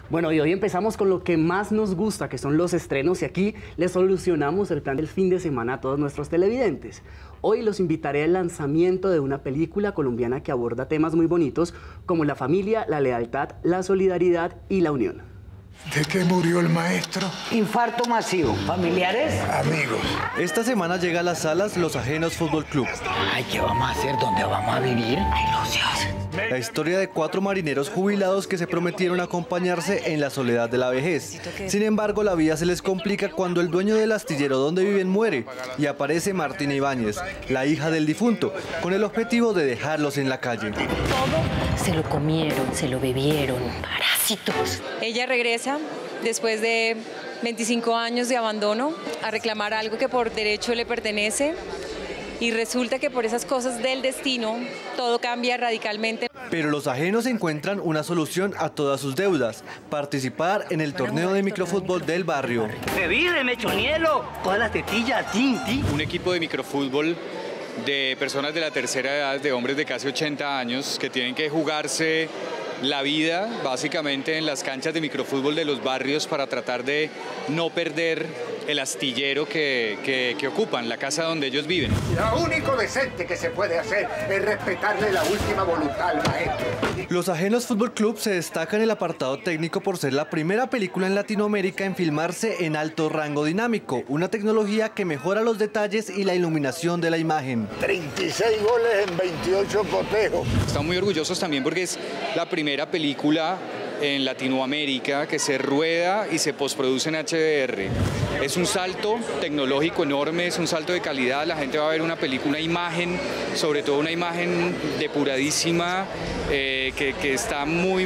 Bueno, y hoy empezamos con lo que más nos gusta, que son los estrenos, y aquí les solucionamos el plan del fin de semana a todos nuestros televidentes. Hoy los invitaré al lanzamiento de una película colombiana que aborda temas muy bonitos como la familia, la lealtad, la solidaridad y la unión. ¿De qué murió el maestro? Infarto masivo. ¿Familiares? Amigos. Esta semana llega a las salas Los Ajenos Fútbol Club. Ay, ¿qué vamos a hacer? ¿Dónde vamos a vivir? Ay, Lucios. La historia de 4 marineros jubilados que se prometieron acompañarse en la soledad de la vejez. Sin embargo, la vida se les complica cuando el dueño del astillero donde viven muere y aparece Martina Ibáñez, la hija del difunto, con el objetivo de dejarlos en la calle. Todo se lo comieron, se lo bebieron, parásitos. Ella regresa después de 25 años de abandono a reclamar algo que por derecho le pertenece. Y resulta que por esas cosas del destino, todo cambia radicalmente. Pero los ajenos encuentran una solución a todas sus deudas: participar en el torneo de microfútbol del barrio. ¡Me vive, mechonielo! Todas las tetillas, tinti. Un equipo de microfútbol de personas de la tercera edad, de hombres de casi 80 años, que tienen que jugarse la vida básicamente en las canchas de microfútbol de los barrios para tratar de no perder el astillero que ocupan, la casa donde ellos viven. Lo único decente que se puede hacer es respetarle la última voluntad al maestro. Los Ajenos Fútbol Club se destaca en el apartado técnico por ser la primera película en Latinoamérica en filmarse en alto rango dinámico, una tecnología que mejora los detalles y la iluminación de la imagen. 36 goles en 28 cotejos. Estamos muy orgullosos también porque es la primera película en Latinoamérica que se rueda y se postproduce en HDR. Es un salto tecnológico enorme, es un salto de calidad. La gente va a ver una película, imagen, sobre todo una imagen depuradísima, que está muy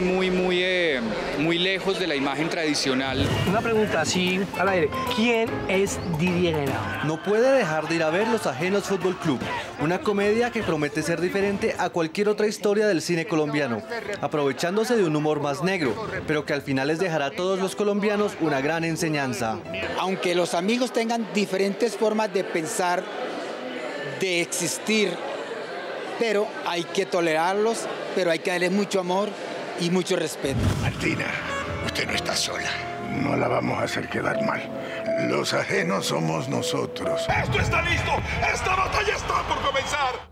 lejos de la imagen tradicional. Una pregunta así al aire: ¿quién es Didier Henao? No puede dejar de ir a ver Los Ajenos Fútbol Club, una comedia que promete ser diferente a cualquier otra historia del cine colombiano, aprovechándose de un humor más negro, pero que al final les dejará a todos los colombianos una gran enseñanza. Aunque los amigos tengan diferentes formas de pensar, de existir, pero hay que tolerarlos, pero hay que darles mucho amor y mucho respeto. Martina, usted no está sola. No la vamos a hacer quedar mal. Los ajenos somos nosotros. ¡Esto está listo! ¡Esta batalla está por comenzar!